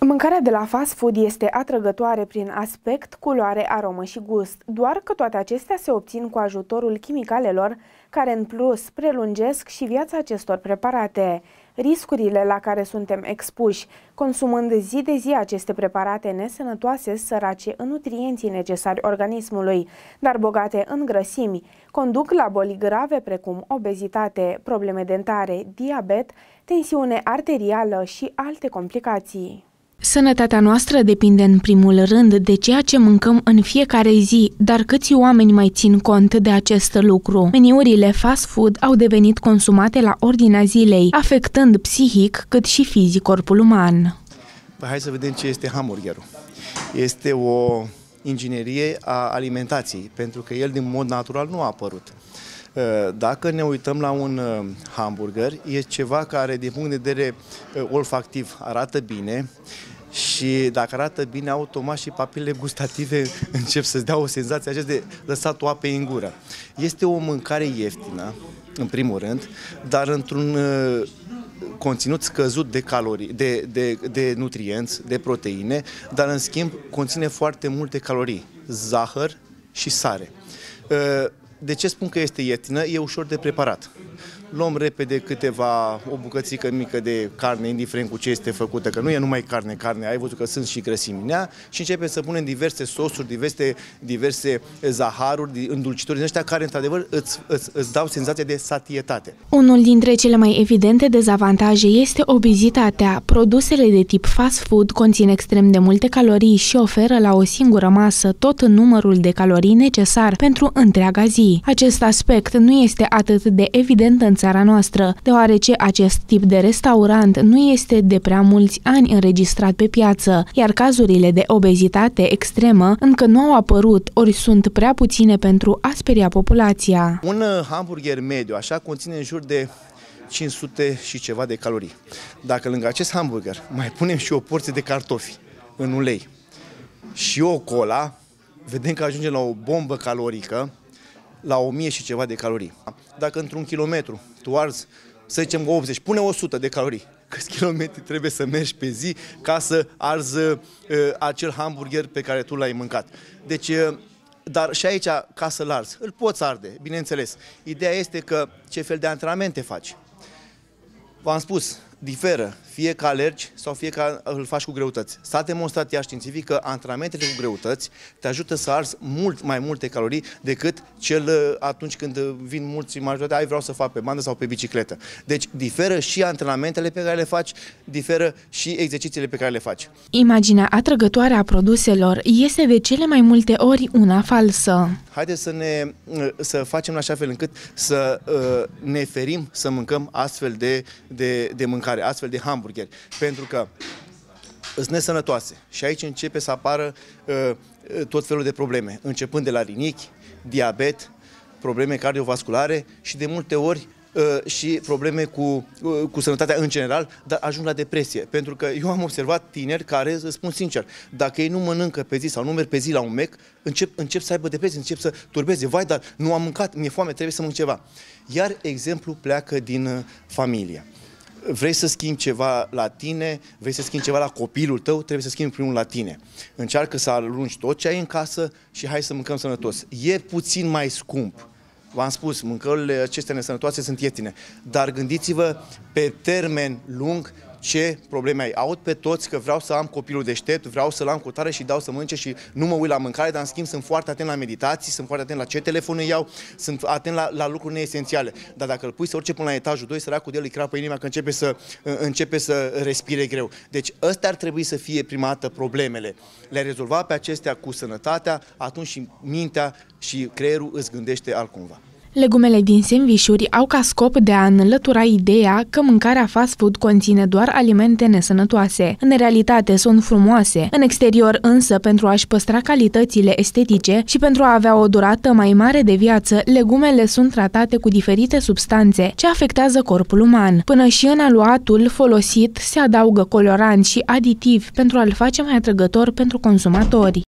Mâncarea de la fast food este atrăgătoare prin aspect, culoare, aromă și gust, doar că toate acestea se obțin cu ajutorul chimicalelor, care în plus prelungesc și viața acestor preparate. Riscurile la care suntem expuși, consumând zi de zi aceste preparate nesănătoase, sărace în nutrienții necesari organismului, dar bogate în grăsimi, conduc la boli grave precum obezitate, probleme dentare, diabet, tensiune arterială și alte complicații. Sănătatea noastră depinde în primul rând de ceea ce mâncăm în fiecare zi, dar câți oameni mai țin cont de acest lucru? Meniurile fast food au devenit consumate la ordinea zilei, afectând psihic cât și fizic corpul uman. Hai să vedem ce este hamburgerul. Este o inginerie a alimentației, pentru că el din mod natural nu a apărut. Dacă ne uităm la un hamburger, e ceva care din punct de vedere olfactiv arată bine și dacă arată bine, automat și papilele gustative încep să-ți dea o senzație aceea de lăsat o apă în gură. Este o mâncare ieftină, în primul rând, dar într-un conținut scăzut de calorii, de nutrienți, de proteine, dar în schimb conține foarte multe calorii, zahăr și sare. De ce spun că este ieftină? E ușor de preparat. Luăm repede o bucățică mică de carne, indiferent cu ce este făcută, că nu e numai carne, ai văzut că sunt și grăsimi în ea, și începem să punem diverse sosuri, diverse zaharuri, îndulcitori din ăștia care, într-adevăr, îți dau senzația de satietate. Unul dintre cele mai evidente dezavantaje este obezitatea. Produsele de tip fast food conțin extrem de multe calorii și oferă la o singură masă tot numărul de calorii necesar pentru întreaga zi. Acest aspect nu este atât de evident în țara noastră, deoarece acest tip de restaurant nu este de prea mulți ani înregistrat pe piață, iar cazurile de obezitate extremă încă nu au apărut, ori sunt prea puține pentru a speria populația. Un hamburger mediu, așa, conține în jur de 500 și ceva de calorii. Dacă lângă acest hamburger mai punem și o porție de cartofi în ulei și o cola, vedem că ajungem la o bombă calorică, la 1000 și ceva de calorii. Dacă într-un kilometru tu arzi, să zicem 80, pune 100 de calorii. Câți kilometri trebuie să mergi pe zi ca să arzi acel hamburger pe care tu l-ai mâncat? Deci, dar și aici, ca să-l arzi, îl poți arde, bineînțeles. Ideea este că ce fel de antrenamente faci. V-am spus, diferă, fie că alergi sau fie că îl faci cu greutăți. S-a demonstrat ea științific că antrenamentele cu greutăți te ajută să arzi mult mai multe calorii decât atunci când vin mulți, majoritatea, vreau să fac pe bandă sau pe bicicletă. Deci diferă și antrenamentele pe care le faci, diferă și exercițiile pe care le faci. Imaginea atrăgătoare a produselor este de cele mai multe ori una falsă. Haideți să facem în așa fel încât să ne ferim să mâncăm astfel de mâncare, astfel de hamburgeri, pentru că sunt nesănătoase și aici începe să apară tot felul de probleme, începând de la rinichi, diabet, probleme cardiovasculare și de multe ori și probleme cu sănătatea în general, dar ajung la depresie. Pentru că eu am observat tineri care, îți spun sincer, dacă ei nu mănâncă pe zi sau nu merg pe zi la un Mac, încep să aibă depresie, încep să turbeze. Vai, dar nu am mâncat, mi-e foame, trebuie să mănânc ceva. Iar exemplu pleacă din familie. Vrei să schimbi ceva la tine, vrei să schimbi ceva la copilul tău, trebuie să schimbi primul la tine. Încearcă să arunci tot ce ai în casă și hai să mâncăm sănătos. E puțin mai scump. V-am spus, mâncărurile acestea nesănătoase sunt ieftine, dar gândiți-vă pe termen lung ce probleme ai. Aud pe toți că vreau să am copilul deștept, vreau să-l am cu tare și dau să mănânce și nu mă uit la mâncare, dar în schimb sunt foarte atent la meditații, sunt foarte atent la ce telefon îi iau, sunt atent la lucruri neesențiale. Dar dacă îl pui să urce până la etajul 2, săracul de el îi crapă inima că începe să respire greu. Deci ăstea ar trebui să fie prima dată problemele. Le rezolva pe acestea cu sănătatea, atunci și mintea și creierul îți gândește altcumva. Legumele din sandvișuri au ca scop de a înlătura ideea că mâncarea fast food conține doar alimente nesănătoase. În realitate sunt frumoase, în exterior însă, pentru a-și păstra calitățile estetice și pentru a avea o durată mai mare de viață, legumele sunt tratate cu diferite substanțe ce afectează corpul uman. Până și în aluatul folosit se adaugă coloranți și aditivi pentru a-l face mai atrăgător pentru consumatori.